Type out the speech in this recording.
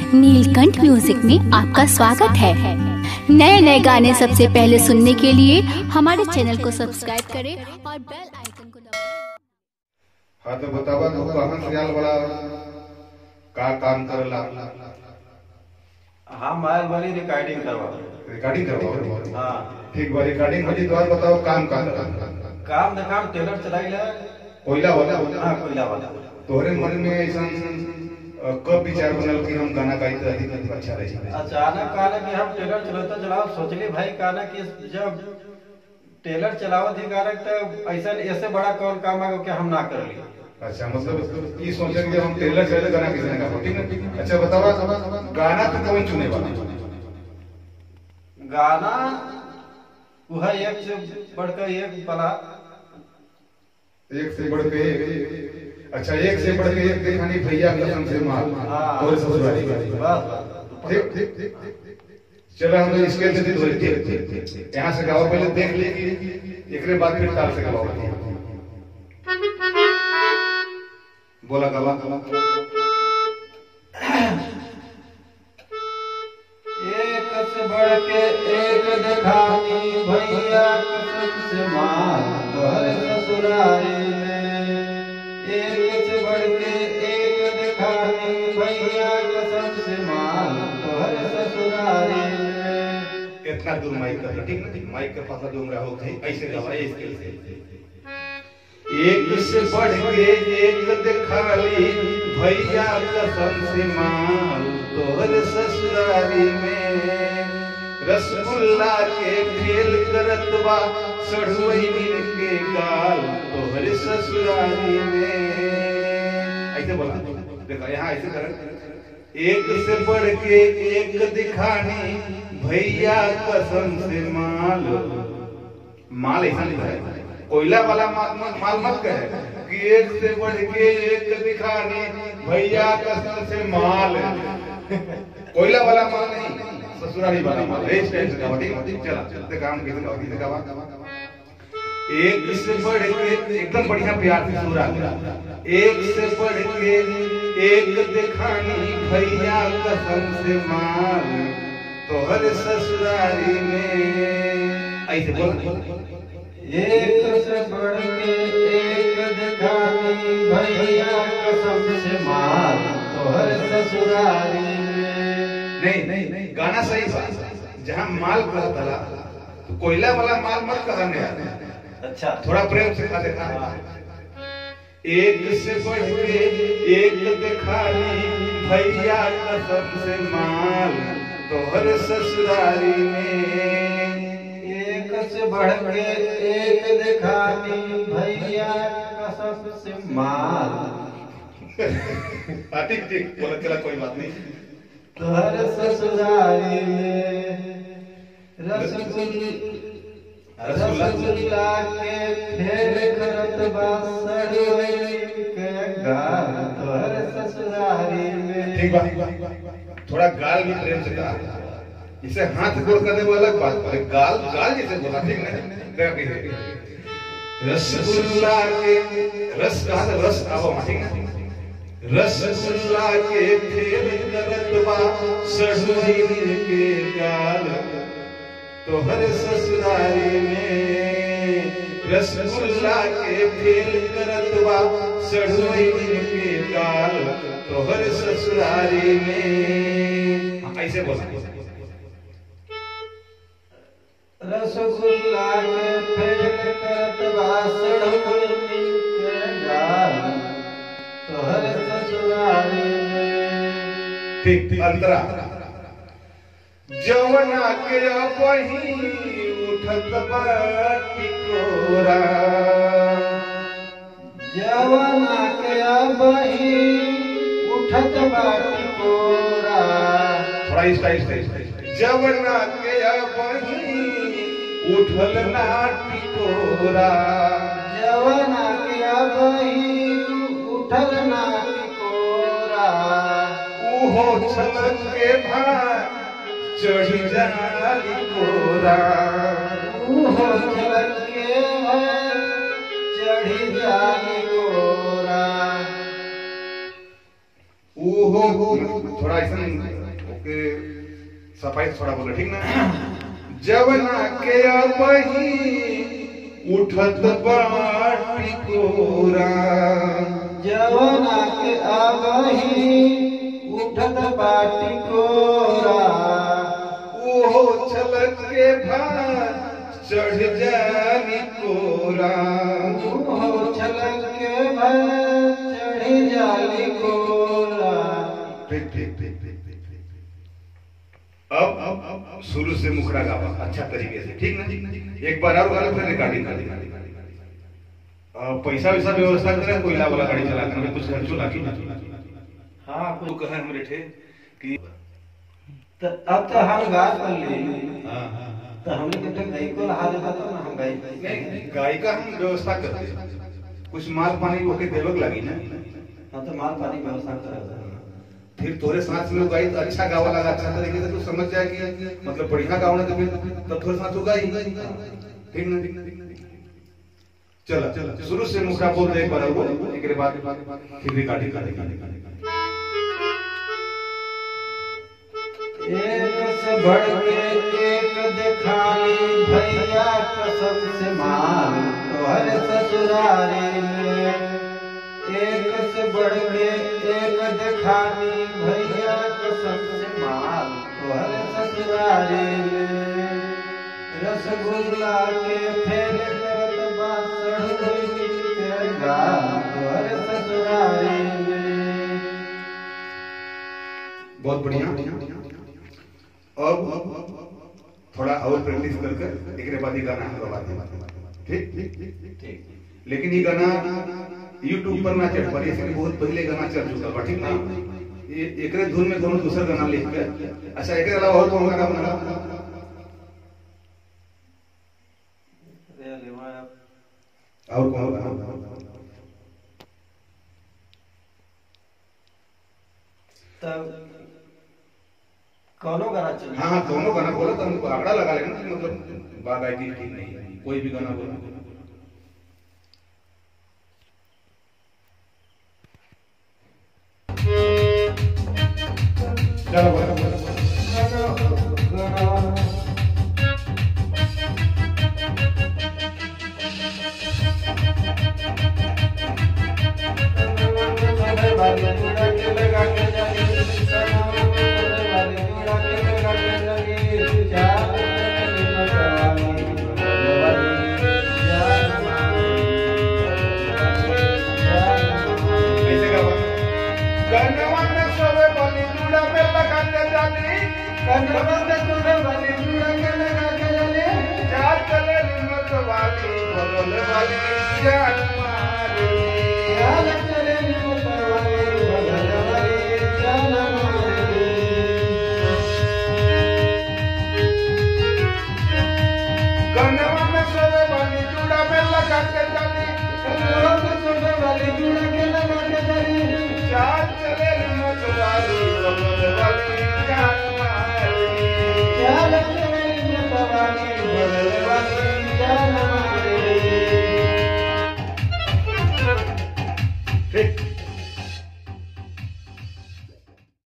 नीलकंठ music में आपका स्वागत है। नए नए गाने सबसे पहले सुनने के लिए हमारे चैनल को सब्सक्राइब करें और बेल आइकन को दबाएं। हाँ तो बतावा तू कहाँ से आल बड़ा का काम करला? हाँ माल वाली रिकॉर्डिंग करवा। हाँ ठीक बा। रिकॉर्डिंग वाली द्वार बताओ काम काम देखा टेलर चलाइला कोयला वाला। हाँ कोयला वाला। तोहरे मन में ऐसा कब विचार बनल कि हम गाना गाई तो अधिक अच्छा रही? अचानक गाना कि हम टेलर चलाता चलाओ सोचले भाई गाना कि जब टेलर चलावत ही गाना तो ऐसा ऐसे बड़ा कौन काम है कि हम ना कर ली। अच्छा मतलब ये सोचे कि हम टेलर चले गाना किसी ने गा। ठीक है अच्छा बतावा गाना तो कौन चुने वाला? गाना वह एक से बढ़कर एक बना एक से बढ़ के अच्छा एक से बढ़ के एक दिखानी भैया कसम से माल और ससुराली बस ठीक ठीक चलो हम इसके से ठीक यहां से गाओ पहले देख ले कि एकरे बाद फिर ताल से गाओ। बोला गावा एक से बढ़ के एक दिखानी भैया कसम से माल तोहरे ससुरारी में। एक से बढ़ के एक दिखानी भैया कसम से माल तोहरे ससुरारी में। इतना दूर माइक का ठीक माइक के पास दूर रहो ऐसे गावा इसके एक से बढ़ के एक दिखाली भैया कसम से माल तोहरे ससुरारी में। रसगुल्ला के खेल करत बा सड़ुई के गाल तोहरे ससुरारी में। ऐसे बोला देखो यहाँ ऐसे कर एक से बढ़ के एक दिखानी भैया कसम से माल माल ऐसा लिखा है कोयला वाला माल मत कहे कि एक से बढ़ के एक दिखानी भैया कसम से माल कोयला वाला माल नहीं ससुराली वाला माल इस टाइप से गावा ठीक चला चलते काम कैसे गावा एक से बढ़ के एकदम बढ़िया प्यार से सुरा एक से बढ़ के एक दिखानी भैया कसम से माल तोहरे ससुराली में। ऐसे बोल एक से बढ़ के एक दिखानी भैया कसम से माल तोहरे ससुराली में। नहीं गाना सही बात जहाँ माल कहता था तो कोयला वाला माल मत कहने यार। अच्छा थोड़ा प्रेम से कहा देखा एक से बढ़ के एक दिखानी भैया कसम से माल तोहरे ससुराली में। एक से बढ़ के एक दिखानी भैया कसम से माल ठीक ठीक बोला चला कोई बात नहीं। तोहरे ससुराली में रसगुल्ला के फेर करत बा सड़ुई के गाल तोहरे ससुराली में। ठीक बात थोड़ा गाल भी प्रेम से कहा इसे हाथ गोल करने वो अलग बात है गाल गाल जैसे बोला ठीक नहीं रसगुल्ला के रस कहा था रस आओ ठीक है रसगुल्ला के फेल करत बा सड़ुई के गाल तोहरे ससुराली में। रसगुल्ला के फेल करत बा सड़ुई के गाल तोहरे ससुराली में। ऐसे बोला रसगुल्ला के फेल करत बा सड़ुई के गाल तोहरे ससुराली में। ठीक अंतरा जवना के वही उठत बाटी कोरा जवना के वही उठत बाटी कोरा। थोड़ा स्टाइल जवना के वही उठल नाटी कोरा जवना के वही उठल नाटी कोरा। उहो छलक के भार चढ़ी जाली कोरा उहो छलक के भार चढ़ी जाली कोरा। वो थोड़ा ऐसा ओके सफाई थोड़ा बोले ठीक ना। जवना के अबही उठत बाटी कोरा, जवना के अबही उठत बाटी कोरा, ओहो छलक के भार चढ़ जानी कोरा, ओहो छलक के भार चढ़ जानी कोरा। ठीक ठीक ठीक ठीक ठीक। अब शुरू से मुखड़ा गावा अच्छा तरीके से ठीक ना। एक बार और गाना फिर रिकॉर्डिंग कर देना। पैसा वैसा व्यवस्था करें, कोयला वाला गाड़ी चला कर कुछ खर्चो लागी। हाँ वो कहे हमरे थे कि अब तो हम गा कर ले। हाँ तो हमने जब तक गाय को लहा देता तो ना हम गाय नहीं गाय का हम व्यवस्था करते हैं, कुछ माल पानी ओके देवक लगी ना। हाँ तो माल पानी व्यवस्था कर फिर थोड़े साथ में गाई तो अच्छा गावा लगा अच्छा तरीके से तो समझ जाए कि मतलब बढ़िया गावना तो फिर तब थोड़े साथ गाई ठीक ना। चला चला शुरू से मुखड़ा बोल दे एक बार बोल, एक बाद फिर रिकॉर्डिंग कर देंगे। एक से बढ़ के एक दिखानी भैया कसम से माल तोहर ससुरारी में। एक से बढ़ के एक दिखानी भैया कसम से माल तोहर ससुरारी में। रसगुल्ला के फेल करत बासड़ के गाल तोहर ससुरारी में। बहुत बढ़िया। अब थोड़ा और प्रैक्टिस कर एक बाद गाना ठीक ठीक। लेकिन ये गाना YouTube पर ना चढ़ पारी, इसलिए बहुत पहले गाना चल चुका बा ठीक ना। ये एकरे धुन में दोनों दूसरा गाना लिख के अच्छा एकरे अलावा और कौन गाना बना और कौन गाना तब कौनो गाना चल। हाँ दोनों गाना बोला तो हमको आंकड़ा लगा लेना मतलब बात आई ठीक नहीं है, कोई भी गाना बोला। चलो बोलो गाना